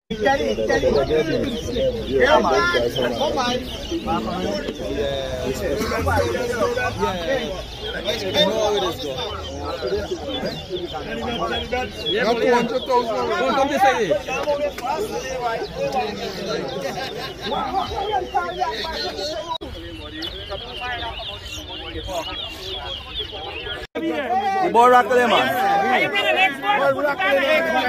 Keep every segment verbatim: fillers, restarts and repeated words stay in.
Steady, steady. Yeah, man. Come on. Yeah. Let's go with this go. Yeah, two hundred thousand. Don't come this way. The ball rock to them, man. Ball rock to them.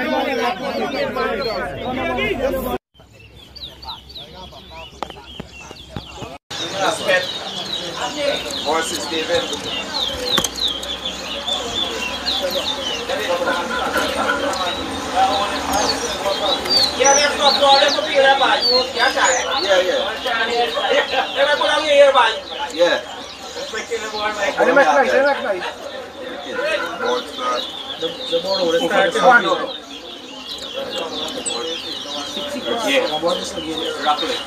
Horses, David. Yeah, let's go for let's go here, man. Yeah, Yeah, yeah. Let's go down here, man. Yeah. I don't recognize, I don't recognize. Ball start. The ball over the start. Yeah. Rock it.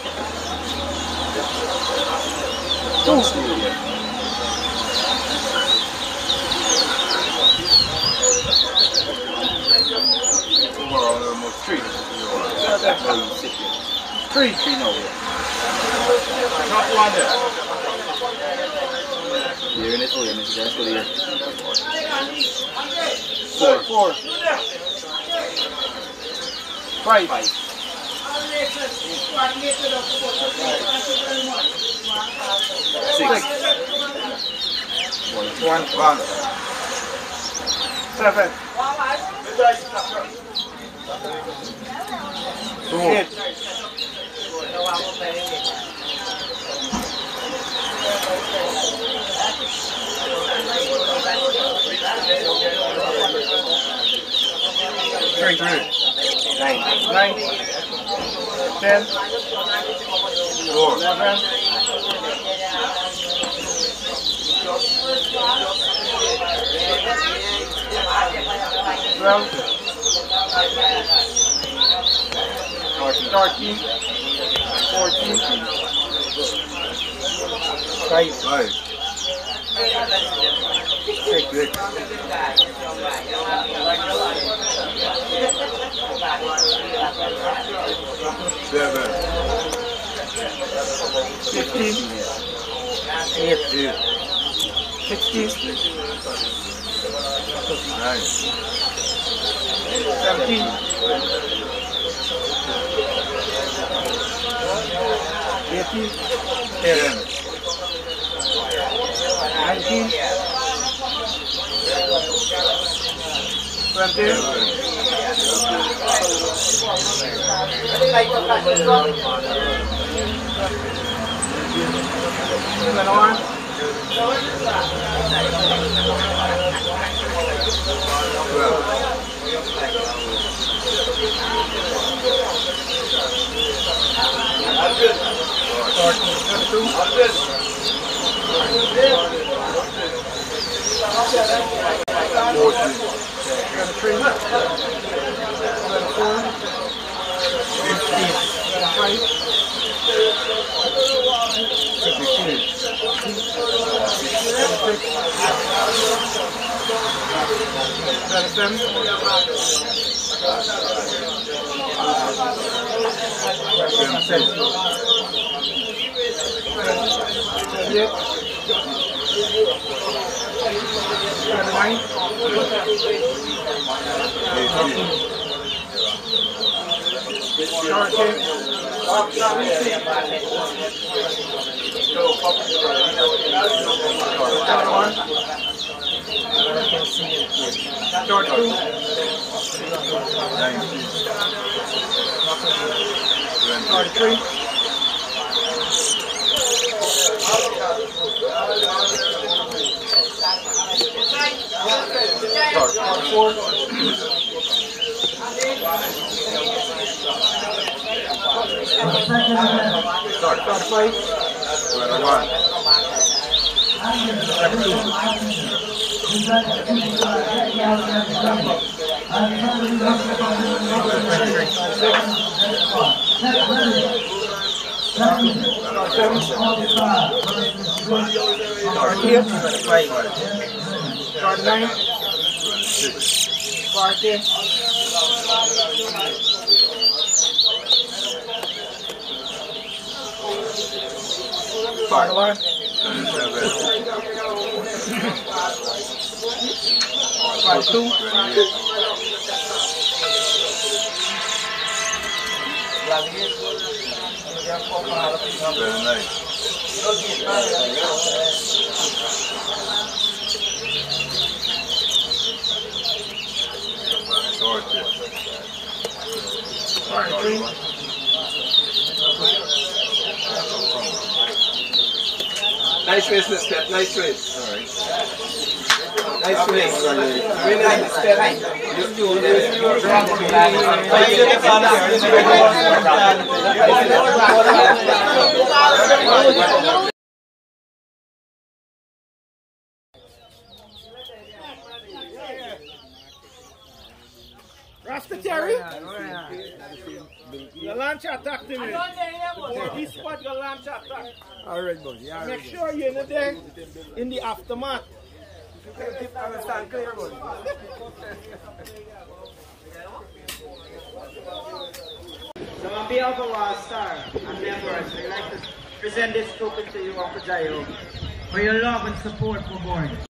Don't stay here. Overall, almost three. Three, three now. Top one there. Here in this way, Mister Guys, go here. Four, four. Five. Five. Six. One. One. One. Seven. Two. Eight. Three. Three. Nine. Nine. Ten. Four. Eleven. Twelve. Thirteen. Fourteen. Five. Five. Six. Six. Seven. Fifteen. Eight. Eight. Sixteen. Nine. Seventeen. Eighteen. Ten. Nineteen. Twenty. Twenty-one. Twelve. Fourteen. Two. Fourteen. Twenty-three. Twenty-four. Fifteen. Twenty-five. Sixteen. Twenty-six. Twenty-seven. Twenty-eight. Twenty-nine. Thirty. Thirty-one. Thirty-two. Thirty-three. Thirty-four. Thirty-five. Twenty-one. Forty. Five. Five two. Very nice. Nice race, this step. Nice race. All right. Nice race. Really nice step. Rasta Terry, the launch attack to me. He spot the launch attack. All right, buddy. Yeah, Make sure you're in the there in the aftermath. Understand clear, buddy. So on behalf of our star and members, we'd like to present this token to you, Uncle Jayo, for your love and support for board.